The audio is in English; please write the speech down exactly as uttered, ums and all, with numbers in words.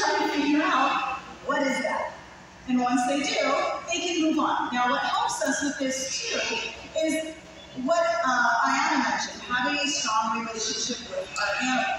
try to figure out what is that. And once they do, they can move on. Now, what helps us with this too is what uh, Ayana mentioned, having a strong relationship with our animals.